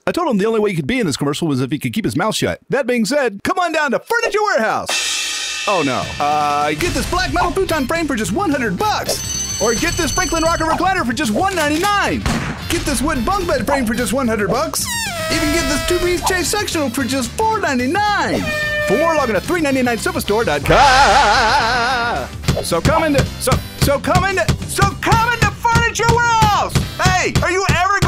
I told him the only way he could be in this commercial was if he could keep his mouth shut. That being said, come on down to Furniture Warehouse. Oh no. Get this black metal futon frame for just $100. Or get this Franklin Rocker recliner for just $199. Get this wood bunk bed frame for just $100. Even get this two-piece chase sectional for just $499. For more, log on to 399sofastore.com. So come into Furniture Warehouse. Hey, are you ever